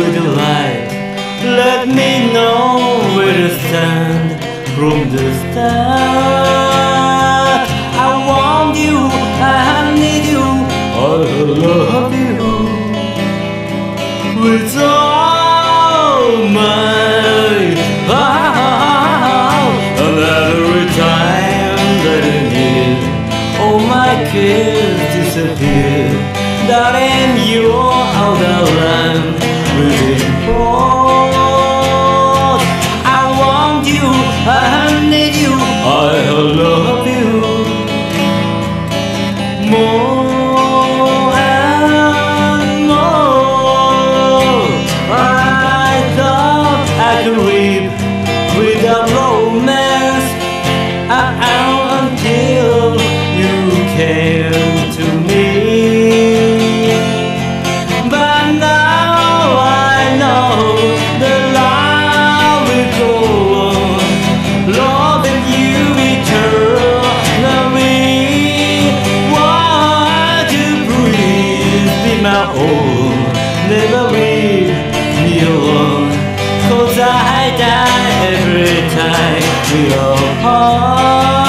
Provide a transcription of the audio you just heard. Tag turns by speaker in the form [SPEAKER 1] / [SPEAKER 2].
[SPEAKER 1] with the light. Let me know where to stand from the start. I want you, I need you, I love you with all my heart. And every time that I need all my cares disappear, darling, you're out of line within pause. I want you, I need you, I love you more and more. I thought I could live without romance until you came to me. But now I know that love will go on, loving you eternally. Want to breathe, be my own, never leave me alone. 'Cause I die every time we are apart.